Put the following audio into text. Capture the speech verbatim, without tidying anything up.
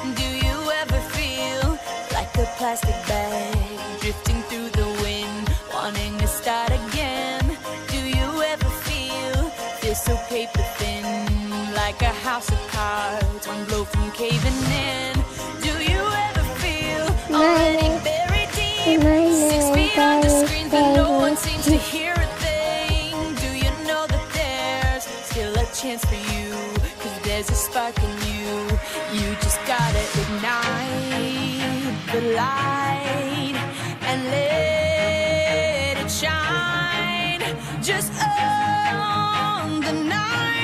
Do you ever feel like a plastic bag drifting through the wind, wanting to start again? Do you ever feel, feel so paper thin, like a house of cards, one blow from caving in? Do you ever feel already buried deep, six feet under screens, but no one seems to hear a thing? Do you know that there's still a chance for you? Cause there's a spark in you. You just gotta ignite the light and let it shine. Just own the night.